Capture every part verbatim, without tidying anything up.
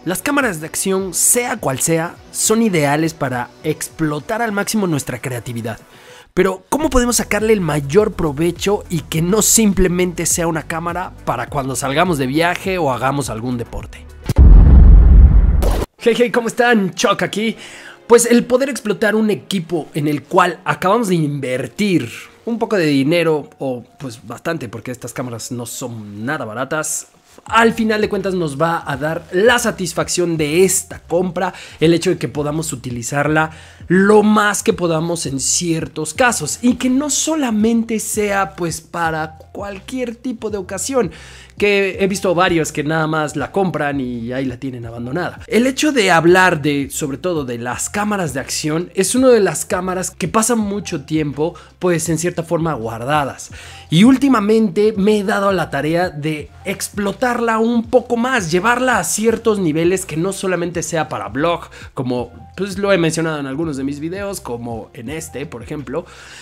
Las cámaras de acción, sea cual sea, son ideales para explotar al máximo nuestra creatividad. Pero, ¿cómo podemos sacarle el mayor provecho y que no simplemente sea una cámara para cuando salgamos de viaje o hagamos algún deporte? Hey, hey, ¿cómo están? Chuck aquí. Pues el poder explotar un equipo en el cual acabamos de invertir un poco de dinero, o pues bastante, porque estas cámaras no son nada baratas, al final de cuentas nos va a dar la satisfacción de esta compra, el hecho de que podamos utilizarla lo más que podamos en ciertos casos y que no solamente sea pues para cualquier tipo de ocasión, que he visto varios que nada más la compran y ahí la tienen abandonada. El hecho de hablar de, sobre todo de las cámaras de acción, es una de las cámaras que pasan mucho tiempo pues en cierta forma guardadas, y últimamente me he dado a la tarea de explotarla un poco más, llevarla a ciertos niveles que no solamente sea para blog, como pues lo he mencionado en algunos de mis videos, como en este por ejemplo,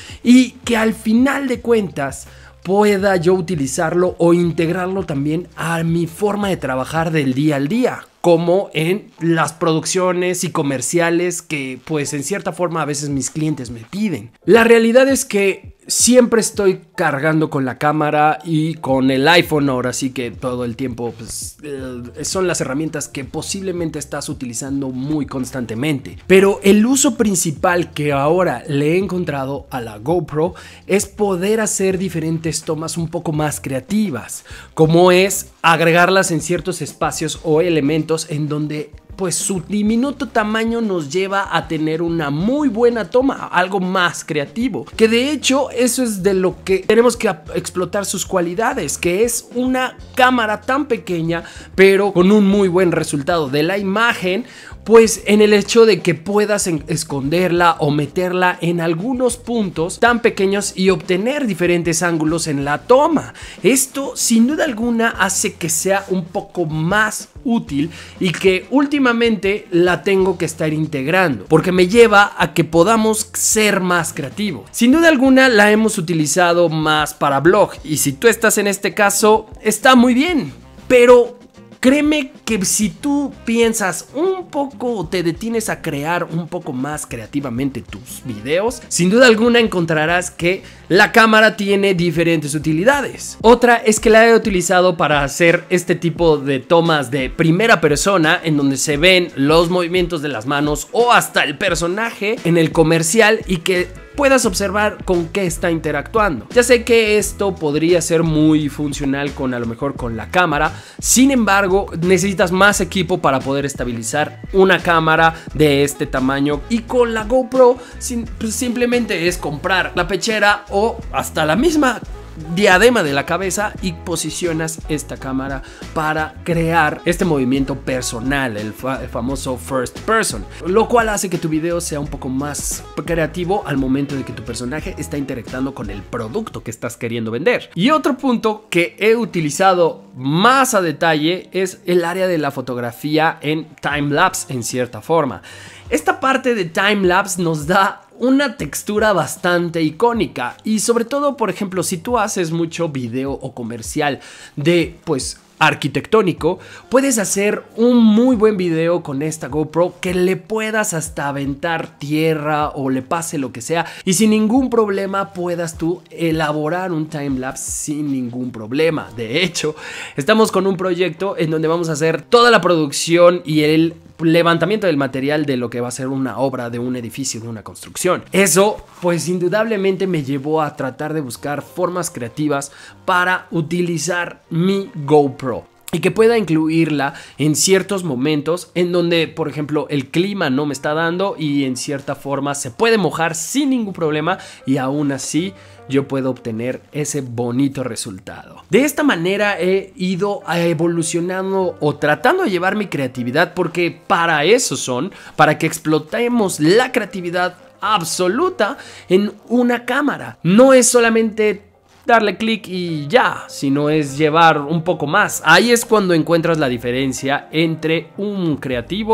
y que al final de cuentas pueda yo utilizarlo o integrarlo también a mi forma de trabajar del día al día, como en las producciones y comerciales que pues en cierta forma a veces mis clientes me piden. La realidad es que siempre estoy cargando con la cámara y con el iPhone ahora, sí que todo el tiempo pues, eh, son las herramientas que posiblemente estás utilizando muy constantemente. Pero el uso principal que ahora le he encontrado a la GoPro es poder hacer diferentes tomas un poco más creativas, como es agregarlas en ciertos espacios o elementos en donde pues su diminuto tamaño nos lleva a tener una muy buena toma, algo más creativo, que de hecho eso es de lo que tenemos que explotar sus cualidades, que es una cámara tan pequeña pero con un muy buen resultado de la imagen, pues en el hecho de que puedas esconderla o meterla en algunos puntos tan pequeños y obtener diferentes ángulos en la toma. Esto sin duda alguna hace que sea un poco más útil y que últimamente la tengo que estar integrando, porque me lleva a que podamos ser más creativos. Sin duda alguna la hemos utilizado más para blog, y si tú estás en este caso está muy bien, pero créeme que si tú piensas un poco, te detienes a crear un poco más creativamente tus videos, sin duda alguna encontrarás que la cámara tiene diferentes utilidades. Otra es que la he utilizado para hacer este tipo de tomas de primera persona, en donde se ven los movimientos de las manos o hasta el personaje en el comercial y que puedas observar con qué está interactuando. Ya sé que esto podría ser muy funcional con a lo mejor con la cámara, sin embargo necesitas más equipo para poder estabilizar una cámara de este tamaño, y con la GoPro sin, pues simplemente es comprar la pechera o hasta la misma diadema de la cabeza y posicionas esta cámara para crear este movimiento personal, el, fa el famoso first person, lo cual hace que tu video sea un poco más creativo al momento de que tu personaje está interactuando con el producto que estás queriendo vender. Y otro punto que he utilizado más a detalle es el área de la fotografía en timelapse, en cierta forma. Esta parte de timelapse nos da una textura bastante icónica, y sobre todo, por ejemplo, si tú haces mucho video o comercial de pues arquitectónico, puedes hacer un muy buen video con esta GoPro que le puedas hasta aventar tierra o le pase lo que sea y sin ningún problema puedas tú elaborar un timelapse sin ningún problema. De hecho, estamos con un proyecto en donde vamos a hacer toda la producción y el levantamiento del material de lo que va a ser una obra de un edificio, de una construcción. Eso pues indudablemente me llevó a tratar de buscar formas creativas para utilizar mi GoPro y que pueda incluirla en ciertos momentos en donde, por ejemplo, el clima no me está dando y en cierta forma se puede mojar sin ningún problema, y aún así yo puedo obtener ese bonito resultado. De esta manera he ido evolucionando o tratando de llevar mi creatividad, porque para eso son, para que explotemos la creatividad absoluta en una cámara. No es solamente darle clic y ya, sino es llevar un poco más. Ahí es cuando encuentras la diferencia entre un creativo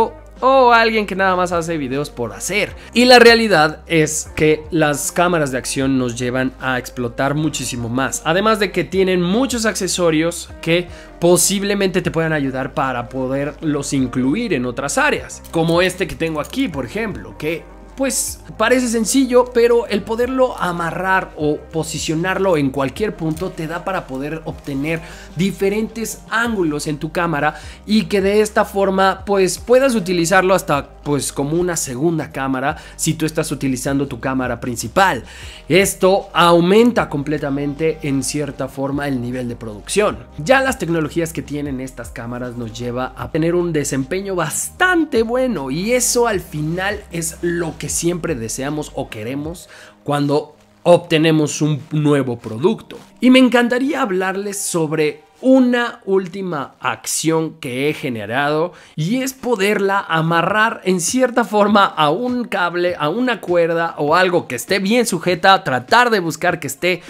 o alguien que nada más hace videos por hacer. Y la realidad es que las cámaras de acción nos llevan a explotar muchísimo más, además de que tienen muchos accesorios que posiblemente te puedan ayudar para poderlos incluir en otras áreas, como este que tengo aquí, por ejemplo, que pues parece sencillo, pero el poderlo amarrar o posicionarlo en cualquier punto te da para poder obtener diferentes ángulos en tu cámara y que de esta forma pues puedas utilizarlo hasta pues como una segunda cámara si tú estás utilizando tu cámara principal. Esto aumenta completamente en cierta forma el nivel de producción. Ya las tecnologías que tienen estas cámaras nos lleva a tener un desempeño bastante bueno, y eso al final es lo que que siempre deseamos o queremos cuando obtenemos un nuevo producto. Y me encantaría hablarles sobre una última acción que he generado, y es poderla amarrar en cierta forma a un cable, a una cuerda o algo que esté bien sujeta, tratar de buscar que esté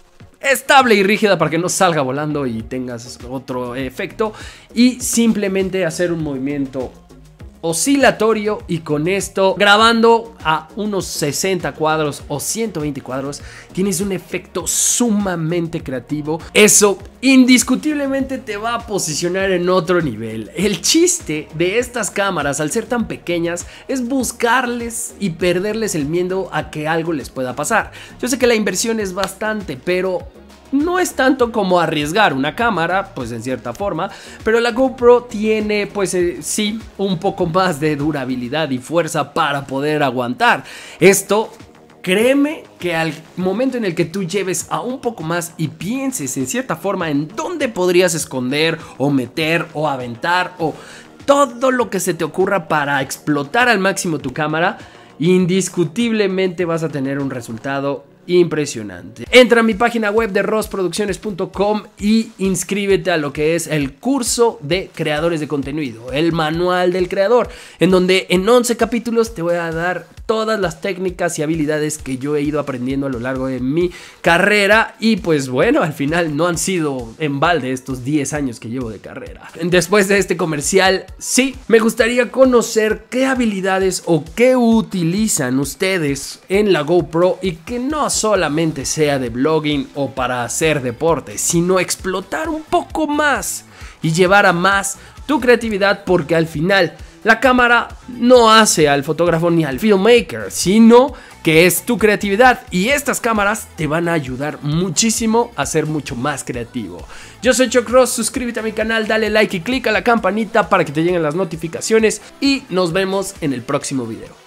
estable y rígida para que no salga volando y tengas otro efecto, y simplemente hacer un movimiento oscilatorio, y con esto grabando a unos sesenta cuadros o ciento veinte cuadros tienes un efecto sumamente creativo. Eso indiscutiblemente te va a posicionar en otro nivel. El chiste de estas cámaras, al ser tan pequeñas, es buscarles y perderles el miedo a que algo les pueda pasar. Yo sé que la inversión es bastante, pero no es tanto como arriesgar una cámara, pues en cierta forma, pero la GoPro tiene pues eh, sí un poco más de durabilidad y fuerza para poder aguantar. Esto, créeme que al momento en el que tú lleves a un poco más y pienses en cierta forma en dónde podrías esconder o meter o aventar o todo lo que se te ocurra para explotar al máximo tu cámara, indiscutiblemente vas a tener un resultado impresionante. Entra a mi página web de ross producciones punto com y inscríbete a lo que es el curso de creadores de contenido, el manual del creador, en donde en once capítulos te voy a dar todas las técnicas y habilidades que yo he ido aprendiendo a lo largo de mi carrera. Y pues bueno, al final no han sido en balde estos diez años que llevo de carrera. Después de este comercial, sí, me gustaría conocer qué habilidades o qué utilizan ustedes en la GoPro, y que no solamente sea de blogging o para hacer deporte, sino explotar un poco más y llevar a más tu creatividad, porque al final la cámara no hace al fotógrafo ni al filmmaker, sino que es tu creatividad, y estas cámaras te van a ayudar muchísimo a ser mucho más creativo. Yo soy Chuck Ross, suscríbete a mi canal, dale like y clica a la campanita para que te lleguen las notificaciones, y nos vemos en el próximo video.